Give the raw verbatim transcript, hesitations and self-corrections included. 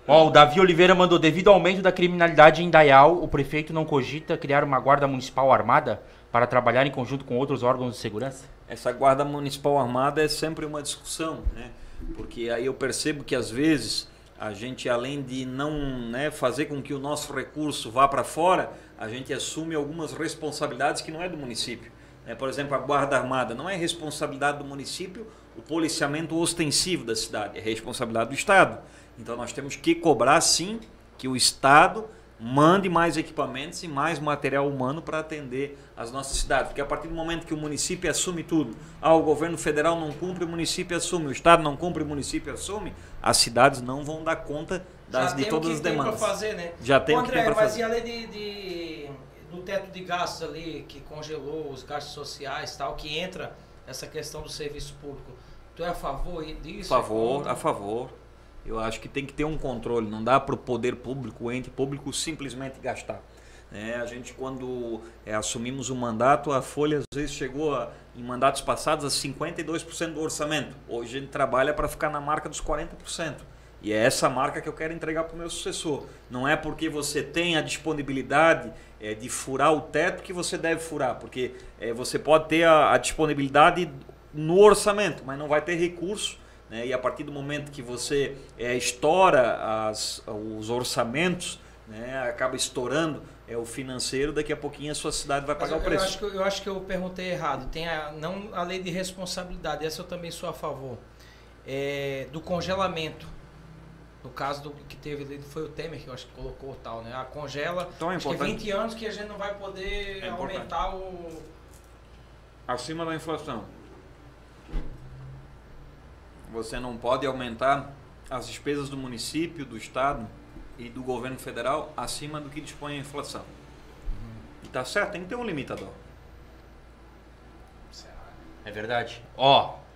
Ó, o Davi Oliveira mandou, devido ao aumento da criminalidade em Dayal, o prefeito não cogita criar uma guarda municipal armada para trabalhar em conjunto com outros órgãos de segurança? Essa guarda municipal armada é sempre uma discussão, né? Porque aí eu percebo que às vezes a gente, além de não, né, fazer com que o nosso recurso vá para fora, a gente assume algumas responsabilidades que não é do município. Né? Por exemplo, a guarda armada não é responsabilidade do município, o policiamento ostensivo da cidade é responsabilidade do Estado. Então nós temos que cobrar sim que o Estado mande mais equipamentos e mais material humano para atender as nossas cidades. Porque a partir do momento que o município assume tudo, ah, o governo federal não cumpre, o município assume, o Estado não cumpre, o município assume, as cidades não vão dar conta das, de todas as demandas. Já tem fazer, né? Já tem o que André, tem para mas fazer. e além de, de, do teto de gastos ali, que congelou os gastos sociais e tal, que entra essa questão do serviço público, tu é a favor disso? A favor, a favor. Eu acho que tem que ter um controle, não dá para o poder público, o ente público simplesmente gastar. É, a gente, quando é, assumimos o mandato, a Folha às vezes chegou a, em mandatos passados a cinquenta e dois por cento do orçamento. Hoje a gente trabalha para ficar na marca dos quarenta por cento. E é essa marca que eu quero entregar para o meu sucessor. Não é porque você tem a disponibilidade é, de furar o teto que você deve furar, porque é, você pode ter a, a disponibilidade no orçamento, mas não vai ter recurso. Né? E a partir do momento que você é, estoura as, os orçamentos, né? Acaba estourando é, o financeiro, daqui a pouquinho a sua cidade vai pagar eu, o preço. Eu acho, que, eu acho que eu perguntei errado. Tem a, não a lei de responsabilidade, essa eu também sou a favor. É, do congelamento. No caso do que teve, foi o Temer que eu acho que colocou tal, né? A congela, então é acho importante. que vinte anos que a gente não vai poder é aumentar o... Acima da inflação. Você não pode aumentar as despesas do município, do estado e do governo federal acima do que dispõe a inflação. Uhum. E tá certo, tem que ter um limitador. É verdade. Ó,